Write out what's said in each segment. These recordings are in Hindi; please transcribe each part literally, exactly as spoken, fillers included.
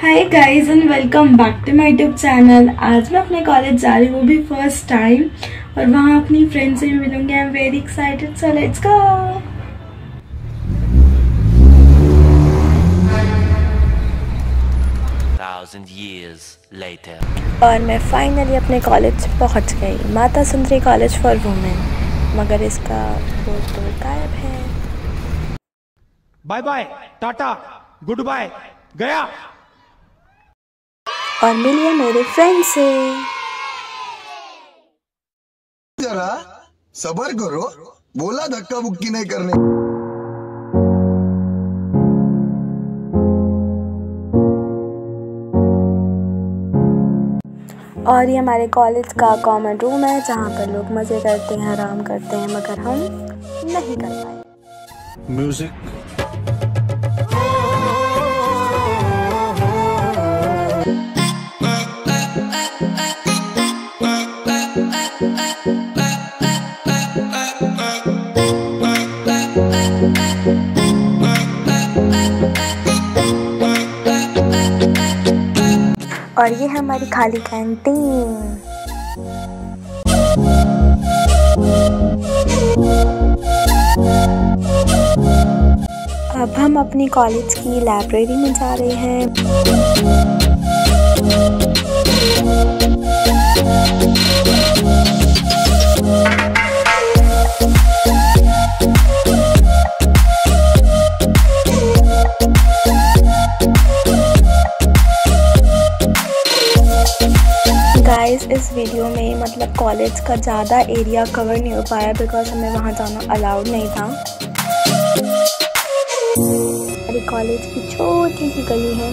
Hi guys and welcome back to my YouTube channel. आज मैं अपने कॉलेज जा रही हूँ, वो भी फर्स्ट टाइम, और वहाँ अपनी फ्रेंड से भी मिलूंगी। I am very excited, so let's go. और मैं फाइनली अपने कॉलेज पहुँच गई, Mata Sundari college for women, मगर इसका बोर्ड तो गायब है। Bye bye, tata, goodbye, गया। और मिलिए मेरे फ्रेंड से। जरा सबर करो, बोला धक्का मुक्की नहीं करने। और ये हमारे कॉलेज का कॉमन रूम है जहाँ पर लोग मजे करते हैं, आराम करते हैं, मगर हम नहीं कर पाए। म्यूजिक और ये है हमारी खाली कैंटीन। अब हम अपनी कॉलेज की लाइब्रेरी में जा रहे हैं। गाइस, इस वीडियो में मतलब कॉलेज का ज़्यादा एरिया कवर नहीं हो पाया बिकॉज हमें वहाँ जाना अलाउड नहीं था। हमारी कॉलेज की छोटी सी गली है।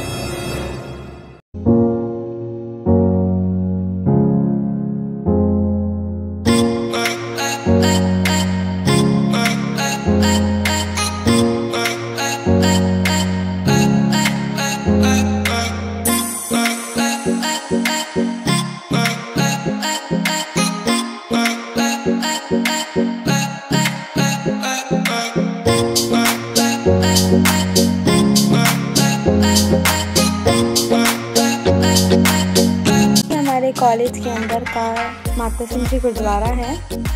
हमारे कॉलेज के अंदर का माता सुंदरी गुरुद्वारा है।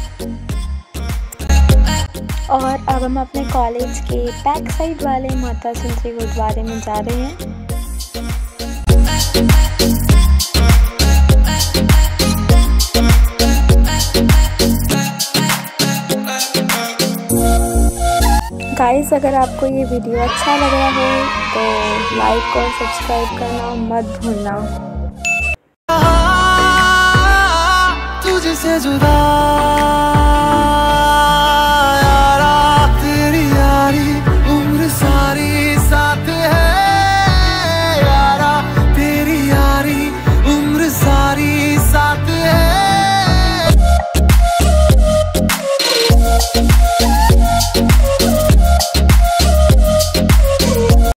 और अब हम अपने कॉलेज के बैक साइड वाले माता सुंदरी गुरुद्वारे में जा रहे हैं। गाइस, अगर आपको ये वीडियो अच्छा लग रहा हो तो लाइक और सब्सक्राइब करना मत भूलना। तुझसे जुदा